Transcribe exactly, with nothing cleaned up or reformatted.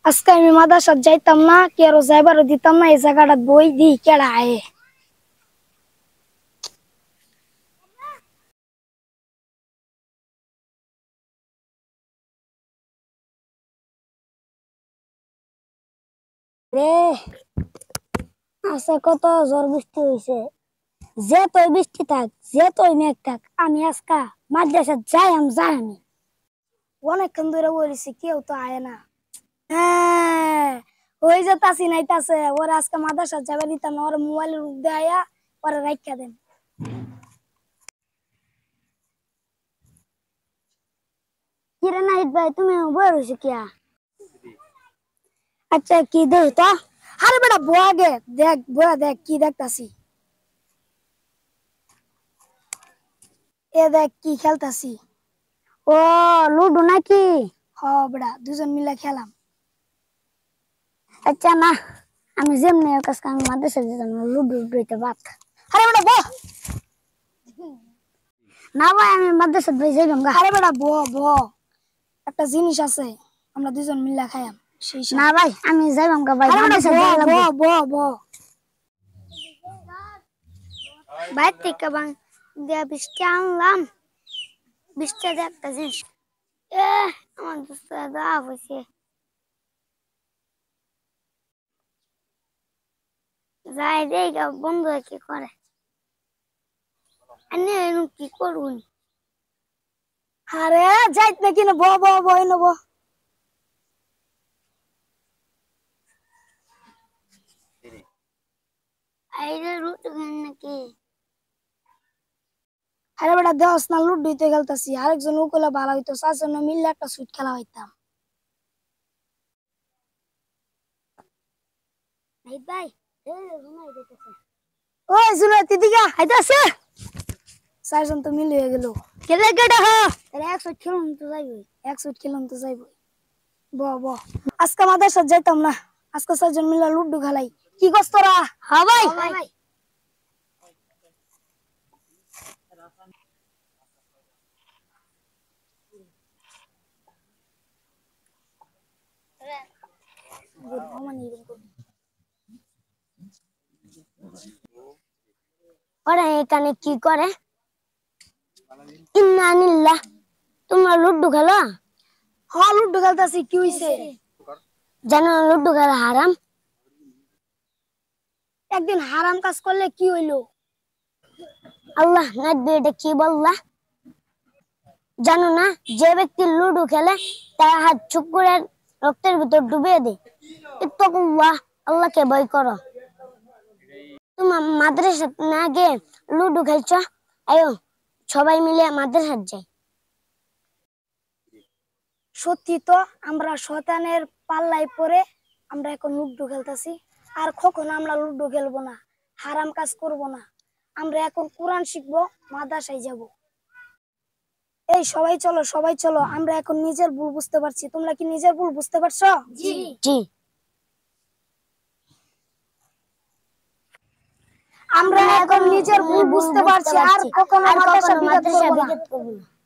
আজকে আমি মাদ্রাসা যাইতাম না, কেউ যাইবারও দিতাম না। এই জায়গাটা বই দি কেডা আয়ে রে। আজকে কত ঝড় বৃষ্টি হয়েছে, যে তোই বৃষ্টি থাক, যে তোই মেঘ থাক, আমি আজকা মাদ্রাসা যাই আমি যাই আমি অনেকক্ষণ ধরে বলেছি, কেউ তো আয় না। হ্যাঁ, ওই যে তাসি নাইতাছে, ওরা আজকে মাদ্রাসা যাবে দিতাম না, ওর মোবাইলের রূপ দেয়া ওরা রাখা দেন। কিরে নাহিদ ভাই, তুমি বই রয়েছো কিয়া? আচ্ছা কি দেখ তো। আরে বেটা বয়া গে, দেখ বয়া দেখ কি দেখতাছি। এ দেখ কি খেলতাছি। ও লুডো নাকি? হ বেটা, দুজন মিলে খেলাম। আচ্ছা না, আমি যেমনি কাজ আমি মাদ্রাসা যেতাম না, লুডো লুডোতে বাত। আরে বেটা বহ না ভাই, আমি মাদ্রাসা ভাই যাইবাম গা। আরে বেটা বহ বহ, একটা জিনিস আছে, আমরা দুজন মিলে খাইয়াম। না ভাই, আমি যাইবাম গা ভাই, মাদ্রাসা যাইলাম। বহ বহ বহ ভাই, থেকে বাং দিয়া বৃষ্টি আনলাম, বৃষ্টি একটা জিনিস। এ আমার দোস্ত দা হইছে, যাই দেই গা বন্ধু কি করে। আমি এনু কি করুন? আরে যাইত না কিনা, ব ব বই নব। আইরে রুট গান নাকি? আরে বেটা দেওস না, লুডো তো খেলতাছি, আরেকজন উকলে ভালো হইতো, চারজন মিললে একটা সুইট খেলা হইতাম। এই ভাই, এ রুমাই দেখতেছে। ওই জুনাতি দিগা আইতাছে, চারজন তো মিল হয়ে গেল। খেলে কেডা হ, আরে এক সুইট খেলুন তো যাইবো, এক সুইট খেলুন তো যাইবো। ব ব আজকে মাদ্রাসা যাইতাম না, আজকে চারজন মিলে লুডো খেলাই। কি করছ তোরা? হ্যাঁ ভাই। ওরা এখানে কি করে? ইন্নানিল্লাহ, তোমরা লুডো খেলো? হ্যাঁ লুডো খেলতেছি, কি হইছে? জানো লুডো খেলা হারাম? একদিন হারাম কাজ করলে কি হইলো? আল্লাহ নাকবে, এটা কি বললা? জানো না, যে ব্যক্তি লুডো খেলে তার হাত চুপ করে রক্তের ভিতর ডুবিয়ে দেয়। ইত্তাকুল্লাহ, আল্লাহকে ভয় করো। তোমার মাদ্রাসা না গিয়ে লুডো খেলছো, আয়ো সবাই মিলে মাদ্রাসা যাই। সত্যি তো, আমরা শয়তানের পাল্লায় পড়ে আমরা এখন লুডো খেলতেছি। আর কখনো আমরা লুডো খেলবো না, হারাম কাজ করব না। আমরা এখন কোরআন শিখবো, মাদ্রাসায় যাব। এই সবাই চলো, সবাই চলো, আমরা এখন নিজের ভুল বুঝতে পারছি। তোমরা কি নিজের ভুল বুঝতে পারছো? জি জি। আমরা এখন নিজের ভুল বুঝতে পারছি, আর কখনো মাদ্রাসা বিঘাত করব না।